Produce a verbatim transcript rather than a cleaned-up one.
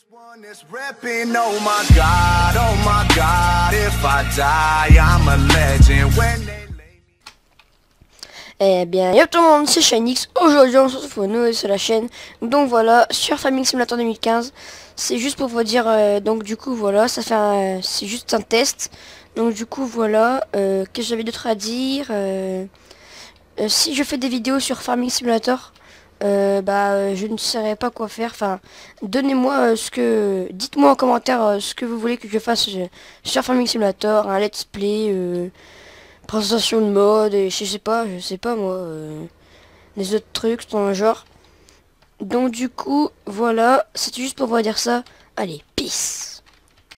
One is repping, oh my God, oh my God, if I die, I'm a legend. When they lay me... Eh bien, yo tout le monde, c'est Shinix. Aujourd'hui, on se retrouve nous sur la chaîne. Donc voilà, sur Farming Simulator deux mille quinze. C'est juste pour vous dire, euh, donc du coup, voilà, ça fait un- c'est juste un test. Donc du coup, voilà, euh, qu'est-ce que j'avais d'autre à dire euh, euh, si je fais des vidéos sur Farming Simulator, euh, bah, euh, je ne saurais pas quoi faire. Enfin, donnez-moi euh, ce que... Dites-moi en commentaire euh, ce que vous voulez que je fasse euh, sur Farming Simulator, un let's play... Euh, présentation de mode et je sais pas, je sais pas moi, euh, les autres trucs dans le genre. Donc du coup, voilà, c'est juste pour vous dire ça. Allez, peace.